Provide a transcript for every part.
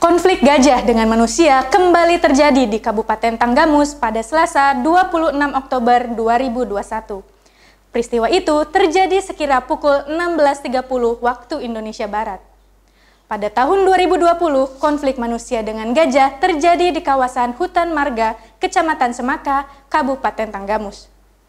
Konflik gajah dengan manusia kembali terjadi di Kabupaten Tanggamus pada Selasa 26 Oktober 2021. Peristiwa itu terjadi sekira pukul 16.30 waktu Indonesia Barat. Pada tahun 2020, konflik manusia dengan gajah terjadi di kawasan Hutan Marga, Kecamatan Semaka, Kabupaten Tanggamus.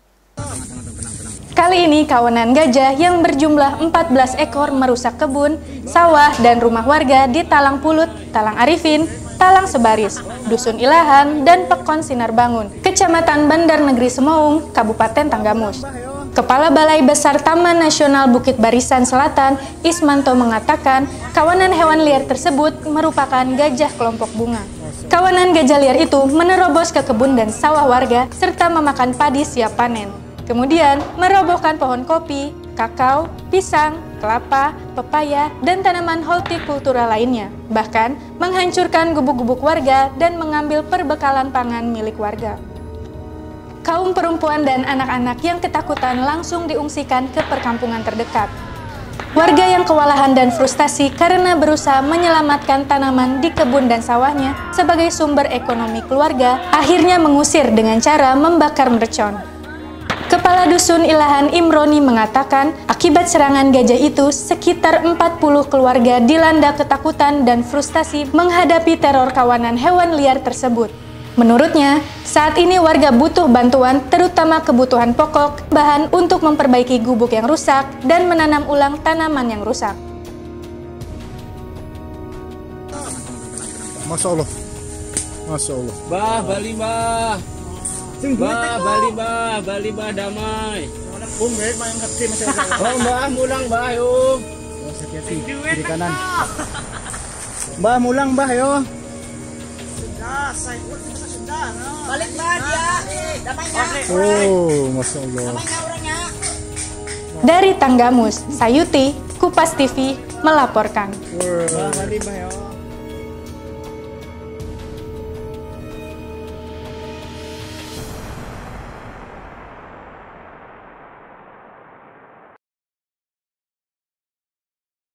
Kali ini kawanan gajah yang berjumlah 14 ekor merusak kebun, sawah, dan rumah warga di Talang Pulut, Talang Arifin, Talang Sebaris, Dusun Ilahan, dan Pekon Sinarbangun, Kecamatan Bandar Negeri Semoung, Kabupaten Tanggamus. Kepala Balai Besar Taman Nasional Bukit Barisan Selatan, Ismanto, mengatakan kawanan hewan liar tersebut merupakan gajah kelompok bunga. Kawanan gajah liar itu menerobos ke kebun dan sawah warga serta memakan padi siap panen. Kemudian merobohkan pohon kopi, kakao, pisang, kelapa, pepaya, dan tanaman hortikultura lainnya. Bahkan menghancurkan gubuk-gubuk warga dan mengambil perbekalan pangan milik warga. Kaum perempuan dan anak-anak yang ketakutan langsung diungsikan ke perkampungan terdekat. Warga yang kewalahan dan frustasi karena berusaha menyelamatkan tanaman di kebun dan sawahnya sebagai sumber ekonomi keluarga, akhirnya mengusir dengan cara membakar mercon. Kepala Dusun Ilahan Imroni mengatakan, akibat serangan gajah itu, sekitar 40 keluarga dilanda ketakutan dan frustasi menghadapi teror kawanan hewan liar tersebut. Menurutnya, saat ini warga butuh bantuan, terutama kebutuhan pokok, bahan untuk memperbaiki gubuk yang rusak, dan menanam ulang tanaman yang rusak. Masya Allah. Masya Allah. Bah, Bali bah. Bali bah damai. Oh, mbah mulang bah yo. Hati-hati, kiri kanan. Mbah mulang bah yo. Balik bah dia. Damainya. Oh, Masya Allah. Damainya orangnya. Dari Tanggamus, Sayuti, Kupas TV melaporkan. Mbah Bali bah yo.